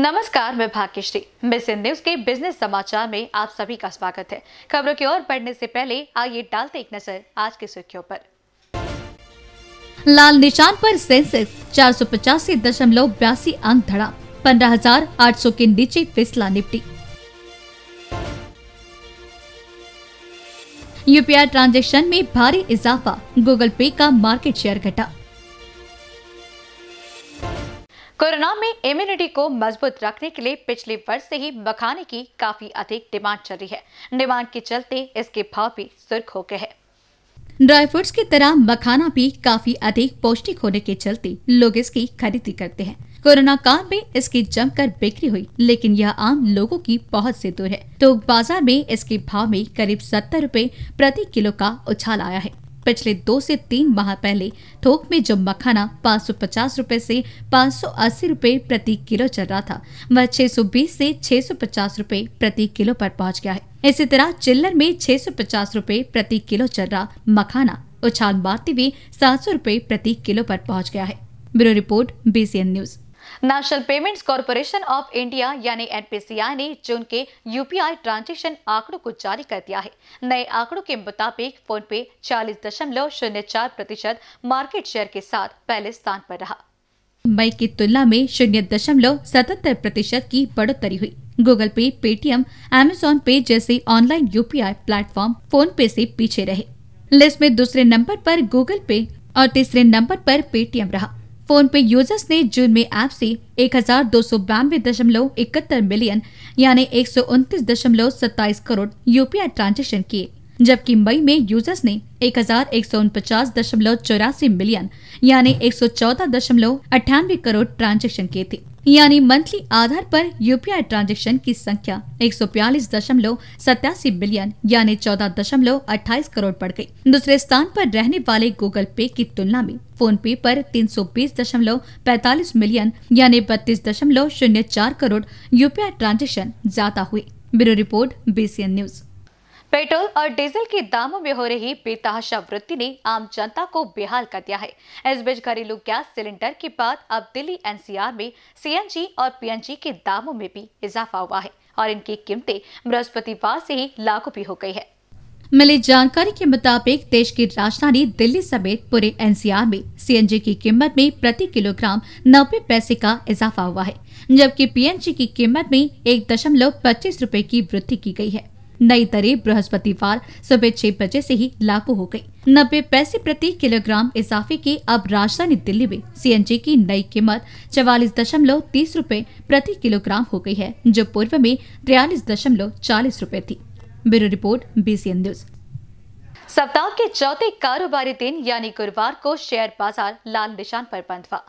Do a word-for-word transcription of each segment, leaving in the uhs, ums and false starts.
नमस्कार, मैं Bhagyashree. Business news के बिजनेस समाचार में आप सभी का स्वागत है। खबरों की ओर बढ़ने से पहले आइए डालते एक नजर आज की सुर्खियों पर। लाल निशान पर सेंसेक्स चार सौ पचासी दशमलव बयासी अंक धड़ा, पंद्रह हजार आठ सौ के नीचे फिसला निफ्टी। यूपीआई ट्रांजैक्शन में भारी इजाफा, गूगल पे का मार्केट शेयर घटा। कोरोना में इम्यूनिटी को मजबूत रखने के लिए पिछले वर्ष से ही मखाने की काफी अधिक डिमांड चल रही है। डिमांड के चलते इसके भाव भी सुर्ख हो गए हैं। ड्राई फ्रूट्स की तरह मखाना भी काफी अधिक पौष्टिक होने के चलते लोग इसकी खरीदी करते हैं। कोरोना काल में इसकी जमकर बिक्री हुई, लेकिन यह आम लोगों की पहुंच से दूर है, तो बाजार में इसके भाव में करीब सत्तर रुपए प्रति किलो का उछाल आया है। पिछले दो से तीन माह पहले थोक में जो मखाना पाँच सौ पचास रुपए से पाँच सौ अस्सी रुपए प्रति किलो चल रहा था, वह छह सौ बीस से छह सौ पचास रुपए प्रति किलो पर पहुंच गया है। इसी तरह चिल्लर में छह सौ पचास रुपए प्रति किलो चल रहा मखाना उछाल मारते हुए सात सौ रुपए प्रति किलो पर पहुंच गया है। Bureau report, BCN news. National Payments Corporation of India यानी एनपीसीआई ने जून के यूपीआई ट्रांजैक्शन आंकड़ों को जारी कर दिया है। नए आंकड़ों के मुताबिक फोन पे चालीस दशमलव शून्य चार प्रतिशत मार्केट शेयर के साथ पहले स्थान पर रहा। मई की तुलना में शून्य दशमलव सतहत्तर प्रतिशत की बढ़ोतरी हुई। गूगल पे, पेटीएम, अमेजॉन पे जैसे ऑनलाइन यूपीआई प्लेटफॉर्म फोन पे से पीछे रहे। लिस्ट में दूसरे नंबर पर गूगल पे और तीसरे नंबर पर पेटीएम रहा। फोन पे यूजर्स ने जून में ऐप से एक हजार दो सौ बानवे दशमलव इकहत्तर मिलियन यानी एक सौ उनतीस दशमलव सत्ताईस करोड़ यूपीआई ट्रांजैक्शन किए, जबकि मई में यूजर्स ने एक हजार एक सौ उनपचास दशमलव चौरासी मिलियन यानी एक सौ चौदह दशमलव अट्ठानवे करोड़ ट्रांजैक्शन किए थे। यानी मंथली आधार पर यूपीआई ट्रांजैक्शन की संख्या एक सौ बयालीस दशमलव सत्तासी बिलियन यानी चौदह दशमलव अट्ठाईस करोड़ बढ़ गई। दूसरे स्थान पर रहने वाले गूगल पे की तुलना में फोन पे पर तीन सौ बीस दशमलव पैंतालीस मिलियन यानी बत्तीस दशमलव शून्य चार करोड़ यूपीआई ट्रांजैक्शन ज्यादा हुए। Bureau report, BCN news. Petrol और डीजल के दामों में हो रही बेतहाशा वृद्धि ने आम जनता को बेहाल कर दिया है। इस बीच घरेलू गैस सिलेंडर के बाद अब दिल्ली एनसीआर में सीएनजी और पीएनजी के दामों में भी इजाफा हुआ है और इनकी कीमतें बृहस्पतिवार से ही लागू भी हो गई है। मिली जानकारी के मुताबिक देश की राजधानी दिल्ली समेत पूरे एनसीआर में सीएनजी की कीमत में प्रति किलोग्राम नब्बे पैसे का इजाफा हुआ है, जबकि पीएनजी की कीमत में एक दशमलव पच्चीस रूपए की वृद्धि की गई है। नई दरें बृहस्पतिवार सुबह छह बजे से ही लागू हो गई। नब्बे पैसे प्रति किलोग्राम इजाफे की अब राजधानी दिल्ली में सीएनजी की नई कीमत चवालीस दशमलव तीस रूपए प्रति किलोग्राम हो गई है, जो पूर्व में तिरालीस दशमलव चालीस रूपए थी। Bureau report, BCN news. सप्ताह के चौथे कारोबारी दिन यानी गुरुवार को शेयर बाजार लाल निशान पर बंद हुआ।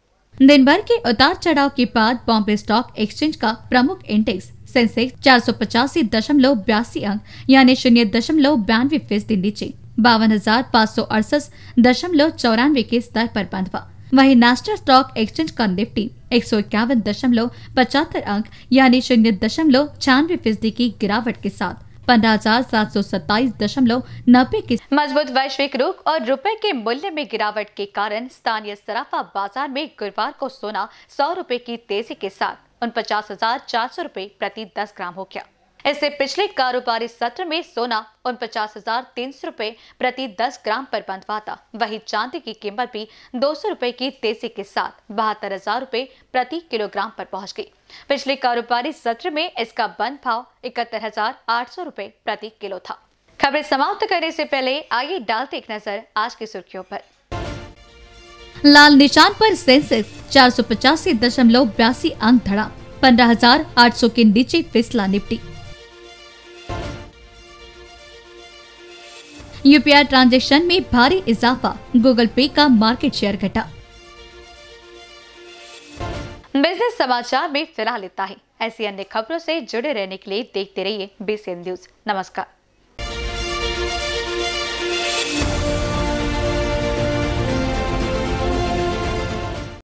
दिन भर के उतार चढ़ाव के बाद बॉम्बे स्टॉक एक्सचेंज का प्रमुख इंडेक्स सेंसेक्स चार सौ पचासी दशमलव बयासी अंक यानी शून्य दशमलव बयानवे फीसदी नीचे बावन हजार पाँच सौ अड़सठ दशमलव चौरानवे के स्तर पर बंद हुआ। वहीं नेशनल स्टॉक एक्सचेंज का निफ्टी एक सौ इक्यावन दशमलव पचहत्तर अंक यानी शून्य दशमलव छियानवे फीसदी की गिरावट के साथ पंद्रह हजार सात सौ सत्ताईस दशमलव नब्बे के मजबूत वैश्विक रुख और रुपए के मूल्य में गिरावट के कारण स्थानीय सराफा बाजार में गुरुवार को सोना सौ रुपए की तेजी के साथ उनपचास हजार चार सौ रूपए प्रति दस ग्राम हो गया। इससे पिछले कारोबारी सत्र में सोना उनपचास हजार तीन सौ रूपए प्रति दस ग्राम पर बंद हुआ था। वहीं चांदी की कीमत भी दो सौ रूपए की तेजी के साथ बहत्तर हजार रूपए प्रति किलोग्राम पर पहुंच गई। पिछले कारोबारी सत्र में इसका बंद भाव इकहत्तर हजार आठ सौ रूपए प्रति किलो था। खबरें समाप्त करने से पहले आइए डालते एक नजर आज की सुर्खियों पर। लाल निशान पर सेंसेक्स चार सौ पचासी दशमलव बयासी अंक धड़ा, पंद्रह हजार आठ सौ के नीचे फिसला निफ्टी। यूपीआई ट्रांजैक्शन में भारी इजाफा, गूगल पे का मार्केट शेयर घटा। बिजनेस समाचार में फिलहाल इतना ही। ऐसी अन्य खबरों से जुड़े रहने के लिए देखते रहिए बीसीएन न्यूज। नमस्कार।